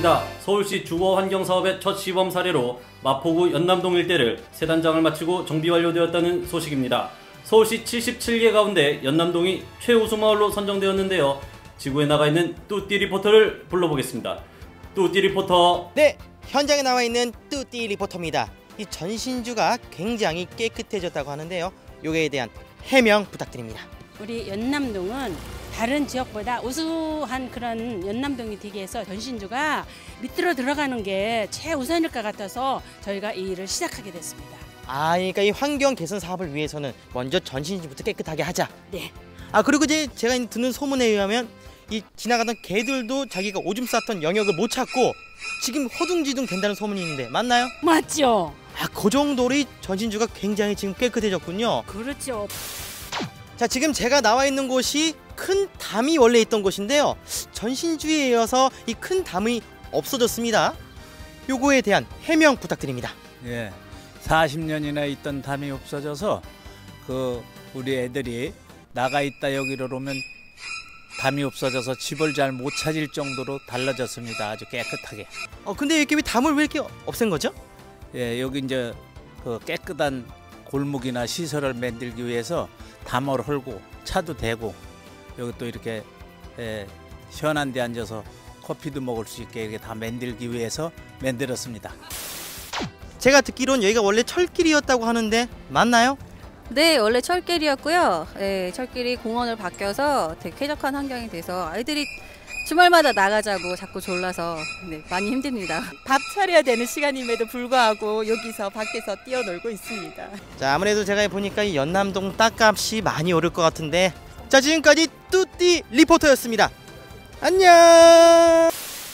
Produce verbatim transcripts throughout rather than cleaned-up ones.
반갑습니다. 서울시 주거환경사업의 첫 시범 사례로 마포구 연남동 일대를 세 단장을 마치고 정비 완료되었다는 소식입니다. 서울시 칠십칠 개 가운데 연남동이 최우수 마을로 선정되었는데요. 지구에 나가 있는 뚜띠 리포터를 불러보겠습니다. 뚜띠 리포터. 네, 현장에 나와 있는 뚜띠 리포터입니다. 이 전신주가 굉장히 깨끗해졌다고 하는데요. 요거에 대한 해명 부탁드립니다. 우리 연남동은 다른 지역보다 우수한 그런 연남동이 되기 위해서 전신주가 밑으로 들어가는 게 최우선일 것 같아서 저희가 이 일을 시작하게 됐습니다. 아, 그러니까 이 환경 개선 사업을 위해서는 먼저 전신주부터 깨끗하게 하자. 네. 아, 그리고 이제 제가 듣는 소문에 의하면 이 지나가던 개들도 자기가 오줌 쌌던 영역을 못 찾고 지금 허둥지둥 된다는 소문이 있는데 맞나요? 맞죠. 아, 그 정도로 이 전신주가 굉장히 지금 깨끗해졌군요. 그렇죠. 자, 지금 제가 나와 있는 곳이 큰 담이 원래 있던 곳인데요. 전신주에 이어서 이 큰 담이 없어졌습니다. 요거에 대한 해명 부탁드립니다. 예, 사십 년이나 있던 담이 없어져서 그 우리 애들이 나가 있다 여기로 오면 담이 없어져서 집을 잘 못 찾을 정도로 달라졌습니다. 아주 깨끗하게. 어, 근데 이렇게 왜 담을 왜 이렇게 없앤 거죠? 예, 여기 이제 그 깨끗한 골목이나 시설을 만들기 위해서 담을 헐고 차도 대고 여기 또 이렇게 예, 시원한 데 앉아서 커피도 먹을 수 있게 이렇게 다 만들기 위해서 만들었습니다. 제가 듣기로는 여기가 원래 철길이었다고 하는데 맞나요? 네, 원래 철길이었고요. 네, 철길이 공원으로 바뀌어서 되게 쾌적한 환경이 돼서 아이들이 주말마다 나가자고 자꾸 졸라서 네, 많이 힘듭니다. 밥 차려야 되는 시간임에도 불구하고 여기서 밖에서 뛰어놀고 있습니다. 자, 아무래도 제가 보니까 이 연남동 땅값이 많이 오를 것 같은데, 자, 지금까지 뚜띠 리포터였습니다. 안녕.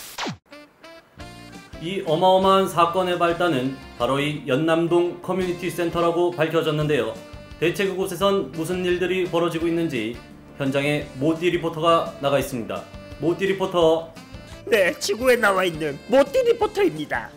이 어마어마한 사건의 발단은 바로 이 연남동 커뮤니티 센터라고 밝혀졌는데요. 대체 그곳에선 무슨 일들이 벌어지고 있는지 현장에 모띠 리포터가 나가 있습니다. 모띠 리포터. 네, 지구에 나와 있는 모띠 리포터입니다.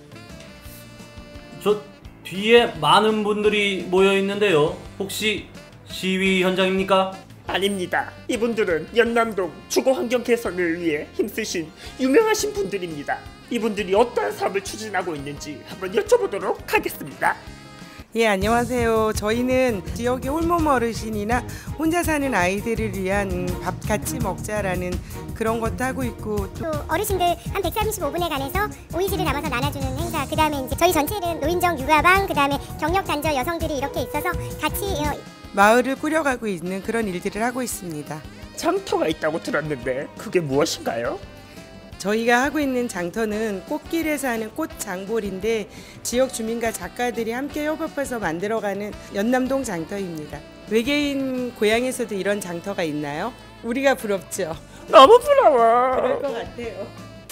저 뒤에 많은 분들이 모여 있는데요. 혹시 시위 현장입니까? 아닙니다. 이분들은 연남동 주거환경 개선을 위해 힘쓰신 유명하신 분들입니다. 이분들이 어떠한 사업을 추진하고 있는지 한번 여쭤보도록 하겠습니다. 예, 안녕하세요. 저희는 지역의 홀몸 어르신이나 혼자 사는 아이들을 위한 밥 같이 먹자라는 그런 것도 하고 있고, 또 어르신들 한 백삼십오 분에 관해서 오이시를 담아서 나눠주는 행사, 그 다음에 이제 저희 전체는 노인정 육아방, 그 다음에 경력 단절 여성들이 이렇게 있어서 같이 마을을 꾸려가고 있는 그런 일들을 하고 있습니다. 장터가 있다고 들었는데 그게 무엇인가요? 저희가 하고 있는 장터는 꽃길에서 하는 꽃장볼인데 지역 주민과 작가들이 함께 협업해서 만들어가는 연남동 장터입니다. 외계인 고향에서도 이런 장터가 있나요? 우리가 부럽죠? 너무 부러워. 그럴 것 같아요.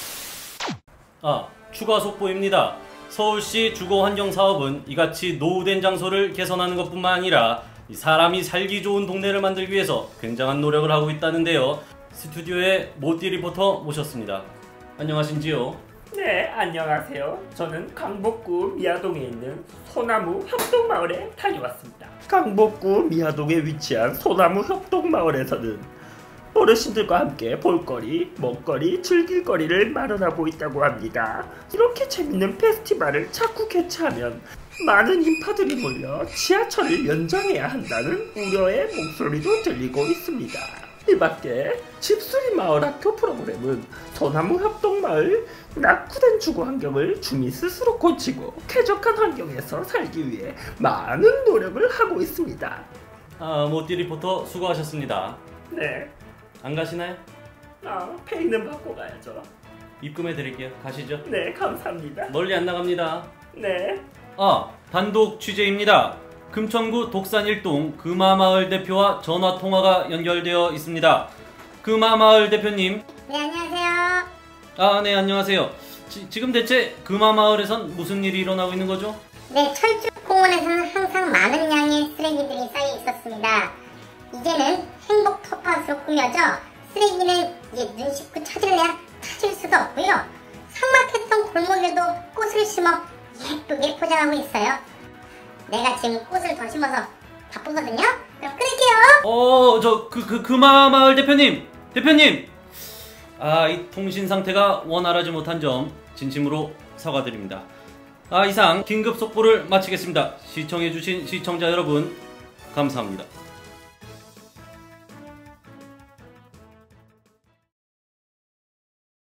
아, 추가 속보입니다. 서울시 주거환경사업은 이같이 노후된 장소를 개선하는 것뿐만 아니라 사람이 살기 좋은 동네를 만들기 위해서 굉장한 노력을 하고 있다는데요. 스튜디오에 모띠 리포터 모셨습니다. 안녕하신지요? 네, 안녕하세요. 저는 강북구 미아동에 있는 소나무 협동마을에 다녀왔습니다. 강북구 미아동에 위치한 소나무 협동마을에서는 어르신들과 함께 볼거리, 먹거리, 즐길거리를 마련하고 있다고 합니다. 이렇게 재밌는 페스티벌을 자꾸 개최하면 많은 인파들이 몰려 지하철을 연장해야 한다는 우려의 목소리도 들리고 있습니다. 이 밖에 집수리 마을 학교 프로그램은 소나무 협동마을 낙후된 주거 환경을 주민 스스로 고치고 쾌적한 환경에서 살기 위해 많은 노력을 하고 있습니다. 아, 모띠 리포터 수고하셨습니다. 네. 안 가시나요? 아, 페이는 받고 가야죠. 입금해 드릴게요. 가시죠. 네, 감사합니다. 멀리 안 나갑니다. 네. 아, 단독 취재입니다. 금천구 독산 일동 금화마을 대표와 전화통화가 연결되어 있습니다. 금화마을 대표님. 네, 안녕하세요. 아, 네, 안녕하세요. 지, 지금 대체 금화마을에선 무슨 일이 일어나고 있는 거죠? 네, 철쭉공원에서는 항상 많은 양의 쓰레기들이 쌓여 있었습니다. 이제는 행복 텃밭으로 꾸며져 쓰레기는 이제 눈 씻고 찾을래야 찾을 수가 없고요. 삭막했던 골목에도 꽃을 심어 예쁘게 포장하고 있어요. 내가 지금 꽃을 더 심어서 바쁘거든요? 그럼 끊을게요. 어, 저, 그, 그, 금화마을 대표님! 대표님! 아, 이 통신 상태가 원활하지 못한 점 진심으로 사과드립니다. 아, 이상 긴급 속보를 마치겠습니다. 시청해주신 시청자 여러분 감사합니다.